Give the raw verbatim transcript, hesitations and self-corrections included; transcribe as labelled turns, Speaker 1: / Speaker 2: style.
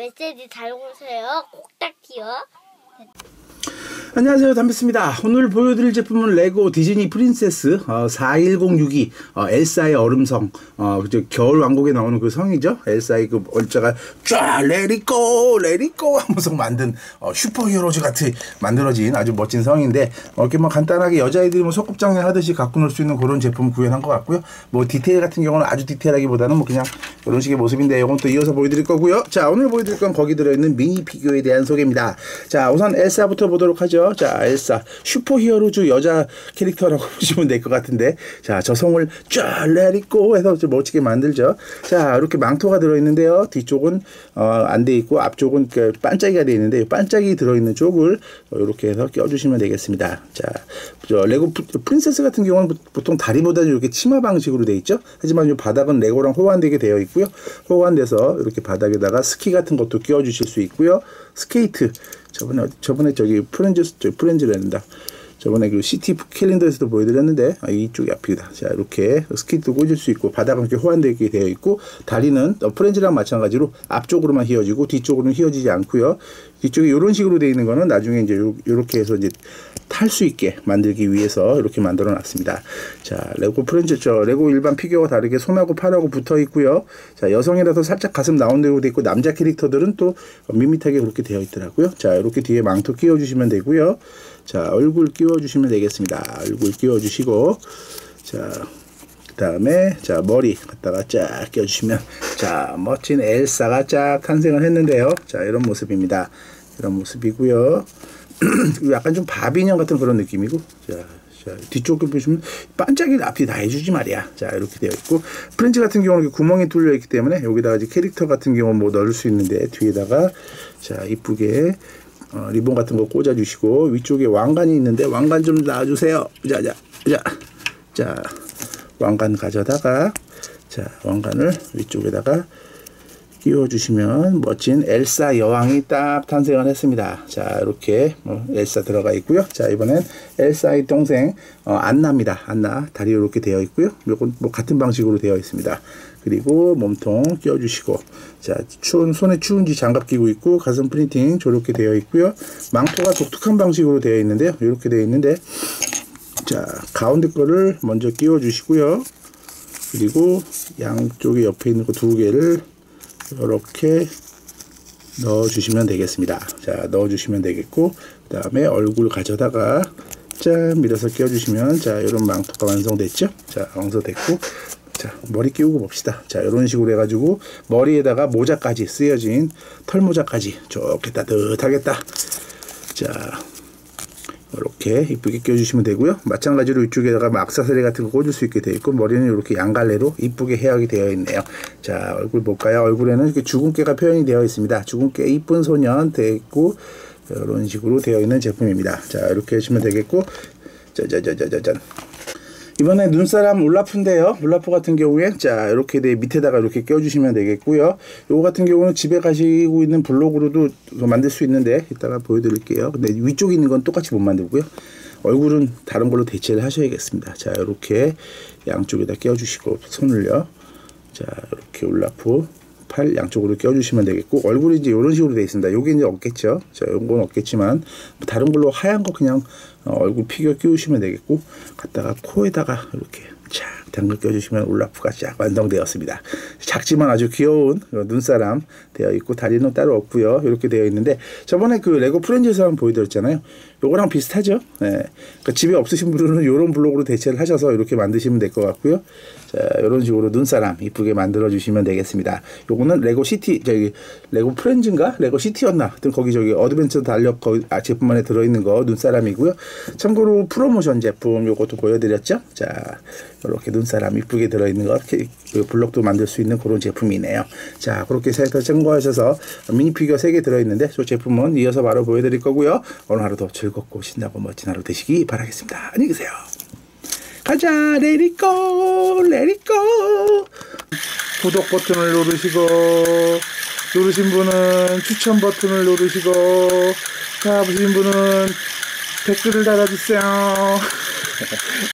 Speaker 1: 메시지 잘 오세요. 꼭딱지요.
Speaker 2: 안녕하세요, 담비스입니다. 오늘 보여드릴 제품은 레고 디즈니 프린세스 어, 사일공육이 어, 엘사의 얼음성, 어, 겨울 왕국에 나오는 그 성이죠. 엘사의 그 얼자가 쫙 레리고 레리고 하면서 만든 어, 슈퍼히어로즈 같이 만들어진 아주 멋진 성인데 어, 이렇게 뭐 간단하게 여자애들이 뭐 소꿉장난 하듯이 갖고 놀 수 있는 그런 제품 구현한 것 같고요. 뭐 디테일 같은 경우는 아주 디테일하기보다는 뭐 그냥 이런 식의 모습인데 이건 또 이어서 보여드릴 거고요. 자, 오늘 보여드릴 건 거기 들어있는 미니 피규어에 대한 소개입니다. 자, 우선 엘사부터 보도록 하죠. 자, 엘사 슈퍼히어로즈 여자 캐릭터라고 보시면 될 것 같은데, 자, 저 성을 쫙 레리고 해서 좀 멋지게 만들죠. 자, 이렇게 망토가 들어있는데요. 뒤쪽은 어, 안 돼 있고 앞쪽은 그 반짝이가 되어 있는데, 반짝이 들어있는 쪽을 이렇게 해서 껴주시면 되겠습니다. 자, 저 레고 프린세스 같은 경우는 보통 다리보다는 이렇게 치마 방식으로 되어 있죠. 하지만 이 바닥은 레고랑 호환되게 되어 있고요. 호환돼서 이렇게 바닥에다가 스키 같은 것도 끼워주실 수 있고요. 스케이트, 저번에 저번에 저기 프렌즈 저 프렌즈랜다. 저번에 그 시티 캘린더에서도 보여드렸는데, 아, 이쪽이 앞이다. 자, 이렇게 스키도 꽂을 수 있고 바닥은 이렇게 호환되게 되어 있고, 다리는 프렌즈랑 마찬가지로 앞쪽으로만 휘어지고 뒤쪽으로는 휘어지지 않고요. 뒤쪽에 이런 식으로 되어 있는 거는 나중에 이제 이렇게 해서 이제 탈 수 있게 만들기 위해서 이렇게 만들어 놨습니다. 자, 레고 프렌즈, 저 레고 일반 피규어와 다르게 손하고 팔하고 붙어 있고요. 자, 여성이라서 살짝 가슴 나온 대로 되어 있고, 남자 캐릭터들은 또 밋밋하게 그렇게 되어 있더라고요. 자, 이렇게 뒤에 망토 끼워 주시면 되고요. 자, 얼굴 끼워 주시면 되겠습니다. 얼굴 끼워 주시고, 자, 그 다음에 자, 머리 갖다가 쫙 껴주시면, 자, 멋진 엘사가 쫙 탄생을 했는데요. 자, 이런 모습입니다. 이런 모습이고요. 약간 좀 바비인형 같은 그런 느낌이고, 자, 자, 뒤쪽을 보시면 반짝이를 앞이 다 해주지 말이야. 자, 이렇게 되어 있고, 프렌즈 같은 경우는 구멍이 뚫려 있기 때문에 여기다가 이제 캐릭터 같은 경우 뭐 넣을 수 있는데, 뒤에다가 자, 이쁘게 어, 리본 같은 거 꽂아 주시고, 위쪽에 왕관이 있는데 왕관 좀 놔주세요. 자, 자, 자, 자, 왕관 가져다가, 자, 왕관을 위쪽에다가 끼워 주시면 멋진 엘사 여왕이 딱 탄생을 했습니다. 자, 이렇게 뭐 엘사 들어가 있고요. 자, 이번엔 엘사의 동생 어, 안나입니다. 안나 다리 이렇게 되어 있고요. 이건 뭐 같은 방식으로 되어 있습니다. 그리고 몸통 끼워 주시고, 자, 추운 손에 추운지 장갑 끼고 있고, 가슴 프린팅 저렇게 되어 있고요. 망토가 독특한 방식으로 되어 있는데요. 이렇게 되어 있는데, 자, 가운데 거를 먼저 끼워 주시고요. 그리고 양쪽에 옆에 있는 거 두 개를 이렇게 넣어 주시면 되겠습니다. 자, 넣어 주시면 되겠고, 그 다음에 얼굴 가져다가 짠 밀어서 끼워 주시면, 자, 이런 망토가 완성됐죠. 자, 완성됐고, 자, 머리 끼우고 봅시다. 자, 이런 식으로 해가지고 머리에다가 모자까지 쓰여진 털모자까지 좋게 따뜻하겠다. 자, 이렇게 이쁘게 껴주시면 되고요. 마찬가지로 이쪽에다가 악세사리 같은 거 꽂을 수 있게 되어 있고, 머리는 이렇게 양갈래로 이쁘게 헤어이 되어 있네요. 자, 얼굴 볼까요? 얼굴에는 이렇게 주근깨가 표현이 되어 있습니다. 주근깨 이쁜 소년 되어 있고, 이런 식으로 되어 있는 제품입니다. 자, 이렇게 하시면 되겠고, 짜자자자자잔. 이번에 눈사람 울라프인데요. 울라프 같은 경우에 자, 이렇게 돼 밑에다가 이렇게 껴주시면 되겠고요. 요거 같은 경우는 집에 가시고 있는 블록으로도 만들 수 있는데 이따가 보여드릴게요. 근데 위쪽에 있는 건 똑같이 못 만들고요. 얼굴은 다른 걸로 대체를 하셔야겠습니다. 자, 이렇게 양쪽에다 껴주시고, 손을요. 자, 이렇게 울라프 팔 양쪽으로 껴주시면 되겠고, 얼굴이 이제 이런 식으로 되어 있습니다. 요게 이제 없겠죠. 자, 이런 건 없겠지만 다른 걸로 하얀 거 그냥 어, 얼굴 피규어 끼우시면 되겠고, 갖다가 코에다가 이렇게 쫙 당겨 껴주시면 울라프가 쫙 완성되었습니다. 작지만 아주 귀여운 눈사람 되어 있고, 다리는 따로 없고요. 이렇게 되어 있는데, 저번에 그 레고 프렌즈에서 한번 보여드렸잖아요. 요거랑 비슷하죠. 네. 그러니까 집에 없으신 분들은 이런 블록으로 대체를 하셔서 이렇게 만드시면 될 것 같고요. 자, 이런 식으로 눈사람 이쁘게 만들어 주시면 되겠습니다. 요거는 레고 시티, 저기 레고 프렌즈인가 레고 시티였나 하여튼 거기 저기 어드벤처 달력 거기 아, 제품 안에 들어있는 거 눈사람이고요. 참고로 프로모션 제품 요것도 보여드렸죠. 자, 이렇게 눈사람 이쁘게 들어있는 거 이렇게 그 블록도 만들 수 있는 그런 제품이네요. 자, 그렇게 해서 참고하셔서 미니 피규어 세 개 들어있는데, 저 제품은 이어서 바로 보여드릴 거고요. 오늘 하루도 즐겁고 신나고 멋진 하루 되시기 바라겠습니다. 안녕히 계세요. 가자, 레디고 레디고. 구독 버튼을 누르시고, 누르신 분은 추천 버튼을 누르시고, 다 보신 분은 댓글을 달아주세요.